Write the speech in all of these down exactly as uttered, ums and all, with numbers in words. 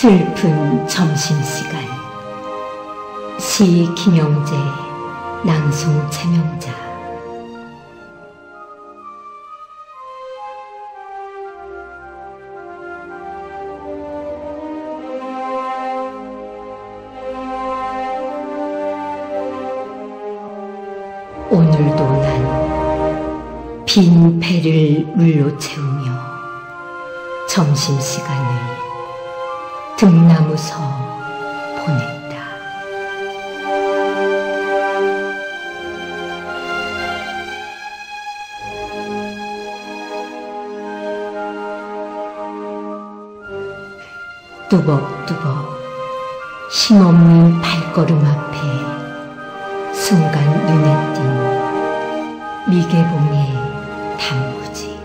슬픈 점심시간. 시 김영재, 낭송 최명자. 오늘도 난 빈 배를 물로 채우며 점심시간을 등나무서 보냈다. 뚜벅뚜벅 힘없는 발걸음 앞에 순간 눈에 띈 미개봉의 단무지.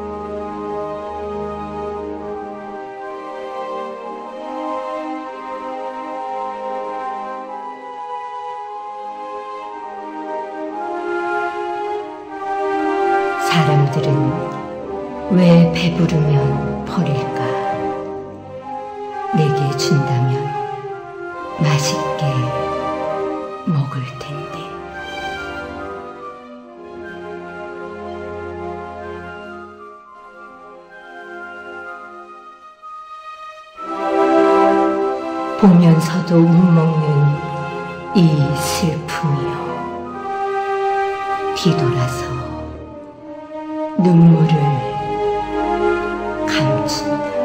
사람들은 왜 배부르면 버릴까? 내게 준다면 맛있게 먹을 텐데. 보면서도 못 먹는 이 슬픔이여, 뒤돌아서 눈물을 감춘다.